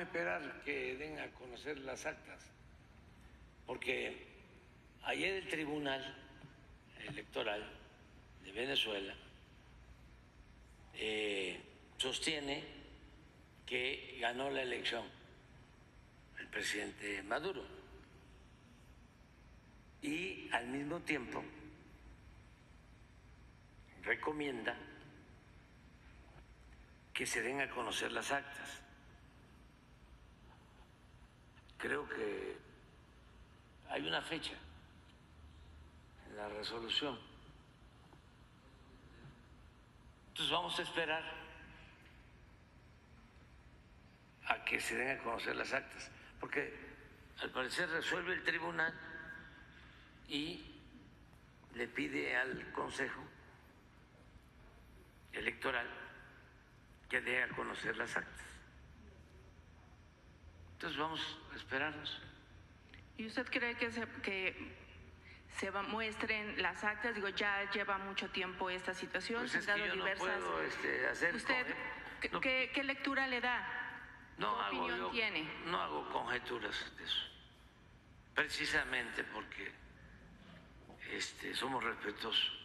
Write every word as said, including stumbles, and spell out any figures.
esperar que den a conocer las actas, porque ayer el Tribunal Electoral de Venezuela eh, sostiene que ganó la elección el presidente Maduro y al mismo tiempo recomienda que se den a conocer las actas. Creo que hay una fecha en la resolución. Entonces vamos a esperar a que se den a conocer las actas, porque al parecer resuelve el tribunal y le pide al Consejo Electoral que dé a conocer las actas. Entonces vamos a esperarnos. ¿Y usted cree que se, que se va, muestren las actas? Digo, ya lleva mucho tiempo esta situación. Pues se es han que dado yo no diversas. puedo, este, hacer ¿Usted con... no, ¿qué, qué lectura le da? no ¿Qué hago, opinión yo, tiene? No hago conjeturas de eso, precisamente porque este, somos respetuosos